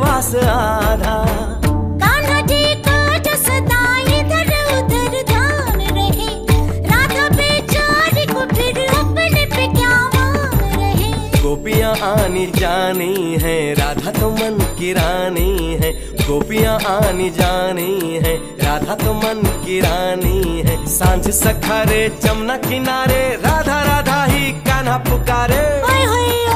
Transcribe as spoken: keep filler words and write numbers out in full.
वनवास आधा। कान्हा जी का जो सदा इधर उधर ध्यान रहे, राधा बेचारी को फिर अपने पे क्या मान रहे। गोपियाँ आनी जानी है, राधा तो मन की रानी है। गोपियाँ आनी जानी है, राधा तो मन की रानी है। सांझ सखारे जमुना किनारे, राधा राधा ही कान्हा पुकारे। ओए होए